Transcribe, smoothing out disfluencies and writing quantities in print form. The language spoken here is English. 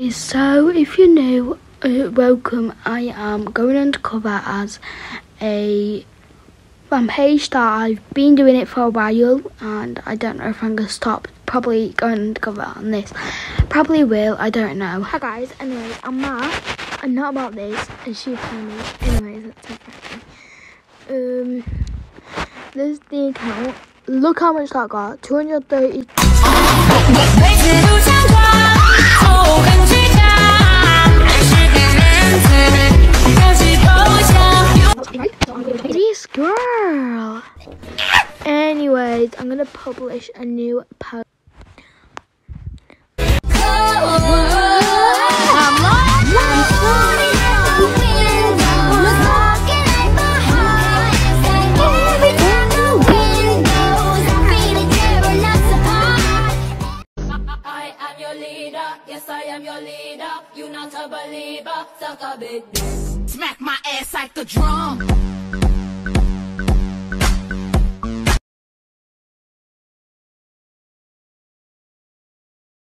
So if you're new, welcome. I am going undercover as a page that I've been doing it for a while, and I don't know if I'm going to stop probably going undercover on this. Probably will, I don't know. Hi guys, anyways, I'm mad. I'm not about this, and she's telling me. Anyways, that's okay. This is the account. Look how much that got. 230. This girl. Anyways, I'm gonna publish a new post. Yes, I am your leader. You not a believer. Suck a bit. Smack my ass like the drum.